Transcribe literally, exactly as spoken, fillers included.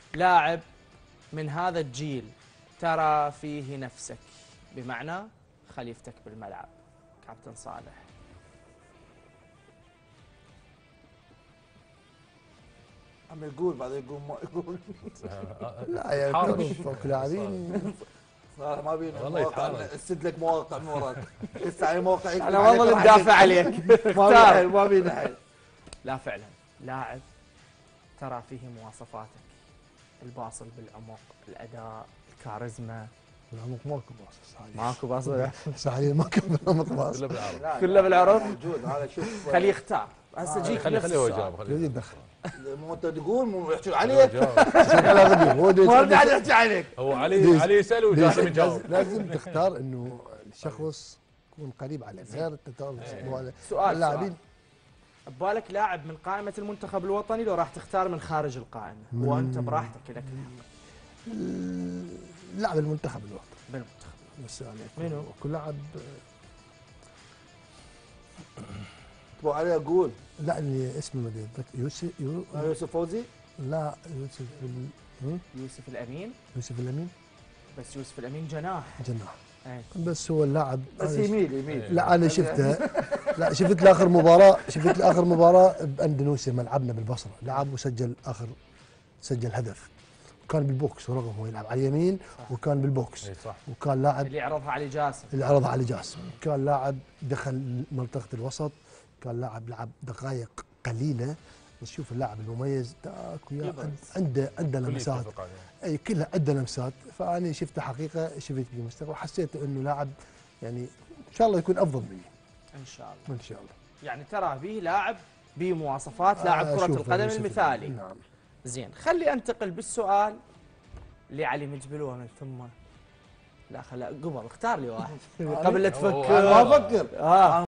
لاعب من هذا الجيل ترى فيه نفسك، بمعنى خليفتك بالملعب. كابتن صالح. عم يقول بعدين يقول ما يقول. لا يا حارش. فوق لاعبين صراحه ما بينا والله مواقع، يتحرك. اسد لك مواقع من وراك. لسه على موقع يكتب انا عليك والله راح ندافع يكتب. عليك. ما بينا حيل ما بينا حيل. لا فعلا لاعب ترى فيه مواصفاتك: الباصل بالعمق، الاداء، الكاريزما. بالعمق ماكو باص صحيح. ماكو باصل. صحيح ماكو بالعمق باص. كله بالعربي. لا، كله بالعرب؟ موجود هذا شوف. خليه يختار هسه جيك خليه نفس خليه هو السؤال. يجاوب. خليه يريد يجاوب. يدخل مو انت تقول مو يحكي هو عليك. يجاوب. على غبي هو دي- ما قاعد يحكي عليك. هو علي علي يسال وجاسم لازم, يجاوب. لازم تختار انه الشخص يكون قريب عليك غير التتابع. سؤال سؤال اللاعبين ببالك لاعب من قائمة المنتخب الوطني لو راح تختار من خارج القائمة؟ وانت براحتك لك لاعب المنتخب الوطني بالمنتخب. بس يعني منو؟ كل لاعب تبغى عليه اقول لا اللي اسمه ما ادري يوسف يو يوسف فوزي. لا يوسف ال- هم؟ يوسف الامين. يوسف الامين بس يوسف الامين جناح. جناح ايه. بس هو اللاعب بس أنا ش- يميل يميل. لا انا شفته لا شفت لاخر مباراه شفت لاخر مباراه باندونيسيا ملعبنا بالبصره لعب وسجل اخر سجل هدف وكان بالبوكس ورغم هو يلعب على اليمين وكان بالبوكس اي صح. وكان لاعب اللي عرضها علي جاسم. اللي عرضها علي جاسم كان لاعب دخل منطقه الوسط كان لاعب لعب دقائق قليله بس شوف اللاعب المميز داك وياه عنده عنده كل لمسات يتفق عليه. اي كلها عنده لمسات فانا شفته حقيقه شفت في مستوى وحسيت انه لاعب يعني ان شاء الله يكون افضل مني ان شاء الله. ان شاء الله يعني ترى به لاعب بمواصفات لاعب آه، كرة أشوفه- القدم أشوفه. المثالي. نعم زين، خلي انتقل بالسؤال لعلي مجبل ومن ثم. لا خلا قبل اختار لي واحد قبل لا هو- هو- تفكر. ما افكر. اه